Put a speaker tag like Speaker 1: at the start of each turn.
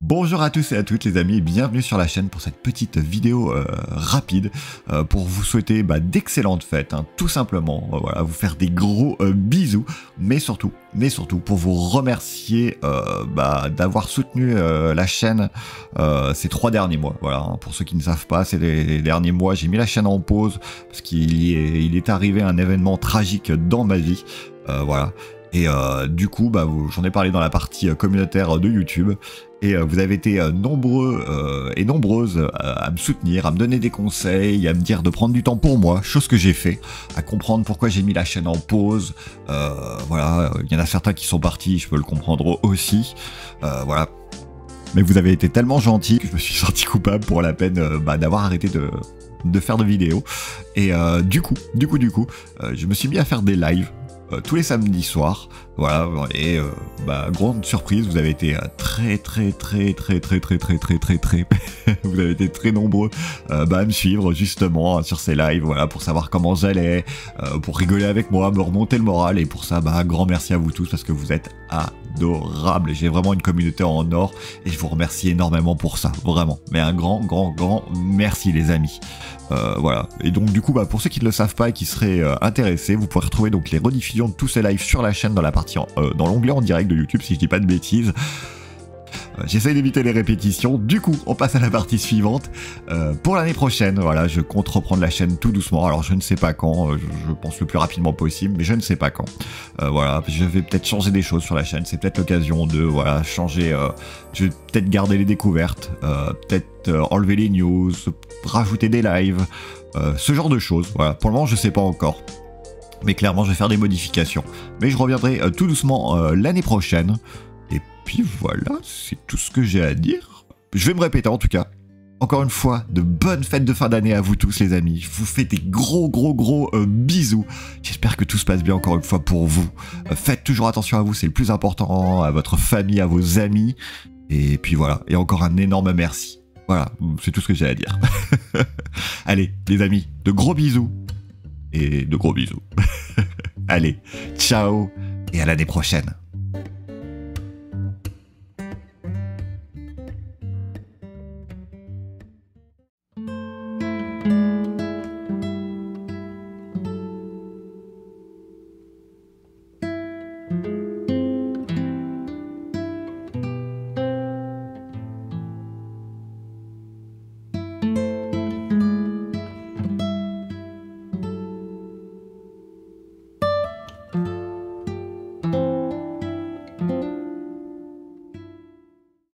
Speaker 1: Bonjour à tous et à toutes les amis et bienvenue sur la chaîne pour cette petite vidéo rapide pour vous souhaiter d'excellentes fêtes, hein, tout simplement, voilà, vous faire des gros bisous, mais surtout pour vous remercier d'avoir soutenu la chaîne ces 3 derniers mois. Voilà, hein, pour ceux qui ne savent pas, ces les derniers mois j'ai mis la chaîne en pause parce qu'il est arrivé un événement tragique dans ma vie, voilà. Et du coup, j'en ai parlé dans la partie communautaire de YouTube. Et vous avez été nombreux et nombreuses à me soutenir, à me donner des conseils, à me dire de prendre du temps pour moi, chose que j'ai fait, à comprendre pourquoi j'ai mis la chaîne en pause. Voilà, il y en a certains qui sont partis, je peux le comprendre aussi. Voilà. Mais vous avez été tellement gentils que je me suis senti coupable pour la peine d'avoir arrêté de faire de vidéos. Et du coup, je me suis mis à faire des lives. Tous les samedis soirs, voilà, et grande surprise, vous avez été très vous avez été très nombreux à me suivre justement sur ces lives, voilà, pour savoir comment j'allais, pour rigoler avec moi, me remonter le moral, et pour ça, grand merci à vous tous parce que vous êtes adorables, j'ai vraiment une communauté en or et je vous remercie énormément pour ça, vraiment, mais un grand merci les amis. Voilà, et donc du coup pour ceux qui ne le savent pas et qui seraient intéressés, vous pourrez retrouver donc les rediffusions de tous ces lives sur la chaîne dans la partie dans l'onglet en direct de YouTube si je dis pas de bêtises. J'essaye d'éviter les répétitions, du coup on passe à la partie suivante. Pour l'année prochaine, voilà, je compte reprendre la chaîne tout doucement, alors je ne sais pas quand, je pense le plus rapidement possible, mais je ne sais pas quand. Voilà, je vais peut-être changer des choses sur la chaîne, c'est peut-être l'occasion de voilà, changer, je vais peut-être garder les découvertes, peut-être enlever les news, rajouter des lives, ce genre de choses, voilà, pour le moment je sais pas encore. Mais clairement je vais faire des modifications, mais je reviendrai tout doucement l'année prochaine. Et puis voilà, c'est tout ce que j'ai à dire. Je vais me répéter en tout cas. Encore une fois, de bonnes fêtes de fin d'année à vous tous les amis. Je vous fais des gros bisous. J'espère que tout se passe bien encore une fois pour vous. Faites toujours attention à vous, c'est le plus important, à votre famille, à vos amis. Et puis voilà, et encore un énorme merci. Voilà, c'est tout ce que j'ai à dire. Allez, les amis, de gros bisous. Et de gros bisous. Allez, ciao et à l'année prochaine.
Speaker 2: Thank you.